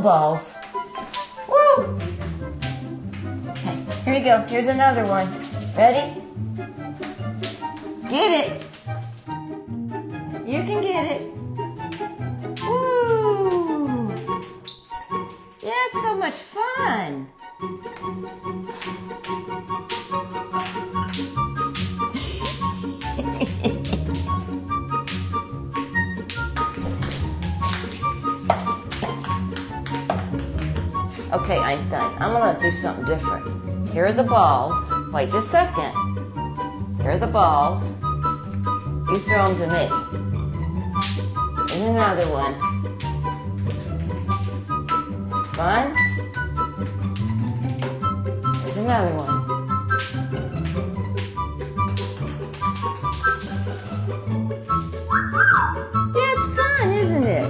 balls. Woo! Okay, here you go. Here's another one. Ready? Get it. You can get it. Woo! Yeah, it's so much fun. Okay, Einstein, I'm gonna do something different. Here are the balls. Wait just a second. Here are the balls. You throw them to me. And another one. It's fun. Here's another one. Yeah, it's fun, isn't it?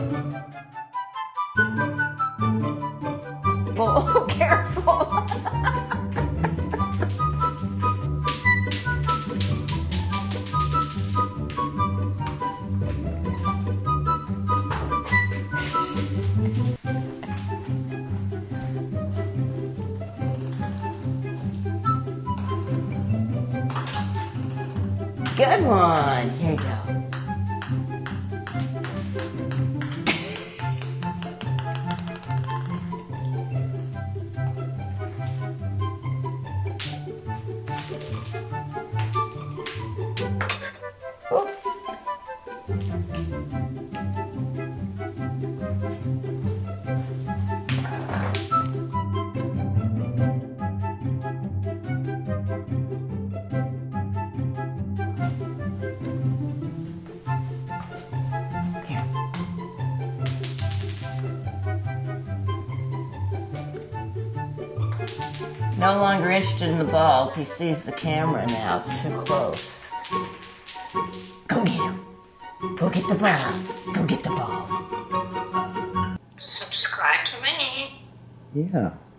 Oh, careful. Good one. Here you go. Oh. Here. No longer interested in the balls. He sees the camera now. It's too close. Go get him. Go get the balls. Go get the balls. Subscribe to me. Yeah.